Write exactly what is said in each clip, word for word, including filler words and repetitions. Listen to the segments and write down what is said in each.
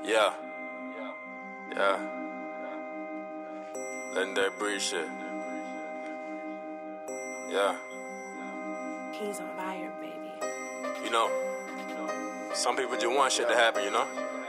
Yeah. Yeah. Legendary breed shit. Yeah. He's on fire, baby. You know, some people just want shit to happen, you know?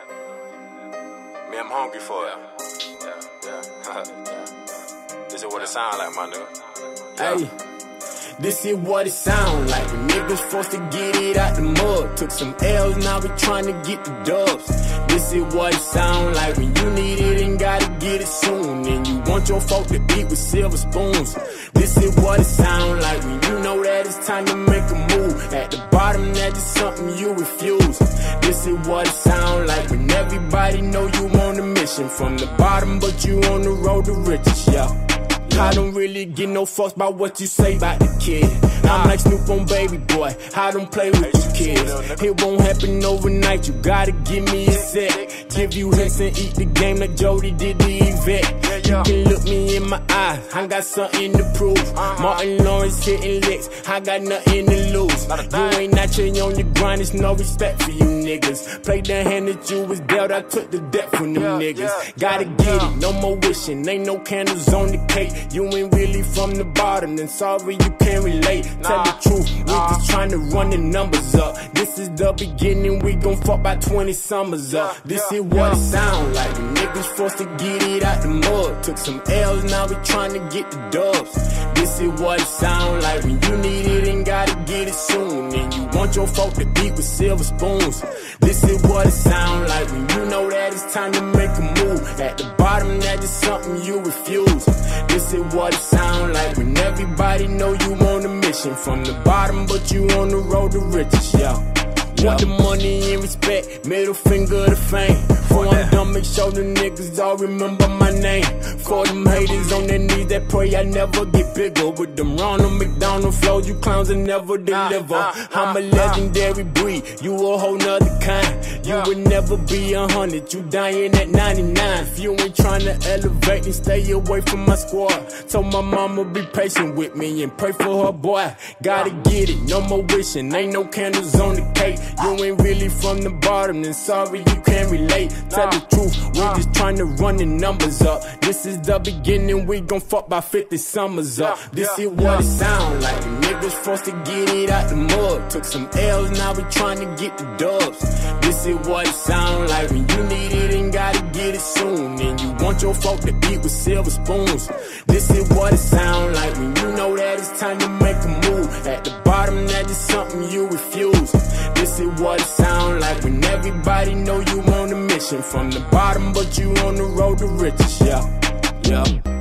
Me, I'm hungry for it. Yeah, yeah. This is what it sound like, my nigga. Yeah. Hey. This is what it sound like when niggas forced to get it out the mud. Took some L's, now we tryna get the dubs. This is what it sound like when you need it and gotta get it soon. And you want your folk to eat with silver spoons. This is what it sound like when you know that it's time to make a move. At the bottom, that's just something you refuse. This is what it sound like when everybody know you on a mission. From the bottom, but you on the road to riches, yeah. I don't really get no fucks about what you say about the kid. I'm like Snoop on Baby Boy, I don't play with you kids. It won't happen overnight, you gotta give me a set. Give you hints and eat the game like Jody did the Yvette. You can look me in my eye, I got something to prove. Martin Lawrence hitting licks, I got nothing to lose. You ain't out here on your grind, there's no respect for you niggas. Played the hand that you was dealt, I took the debt from them niggas. Gotta get it, no more wishing, ain't no candles on the cake. You ain't really from the bottom, then sorry you can't relate. Tell the truth, we just trying to run the numbers up. This is the beginning, we gon' fuck by twenty summers up. This is what it sound like when niggas forced to get it out the mud. Took some L's, now we trying to get the dubs. This is what it sound like when you need it and gotta get it soon. And you want your folk to eat with silver spoons. This is what it sound like when you know that it's time to make a move. At the bottom, that's just something you refuse. This is what it sound like when everybody know you on a mission. From the bottom, but you on the road to riches, yeah. Want the money and respect, middle finger to fame. Before I'm done, make sure the niggas all remember my name. For them haters on their knees that pray I never get bigger. With them Ronald McDonald flows, you clowns will never deliver. I'm a legendary breed, you a whole nother kind. You would never be a hundred, you dying at ninety-nine. If you ain't trying to elevate, then stay away from my squad. Told my mama be patient with me and pray for her boy. Gotta get it, no more wishing, ain't no candles on the cake. You ain't really from the bottom, then sorry you can't relate. Tell the truth, we just trying to run the numbers up. This is the beginning, we gon' fuck by fifty summers up. This is what it sound like when niggas forced to get it out the mud. Took some L's, now we trying to get the dubs. This is what it sound like when you need it and gotta get it soon. And you want your folk to eat with silver spoons. This is what it sound like when you know that it's time to make a move. At the bottom, that's just something you refuse. This is what it sound like when everybody know you on a mission. From the bottom, but you on the road to riches, yeah, yeah.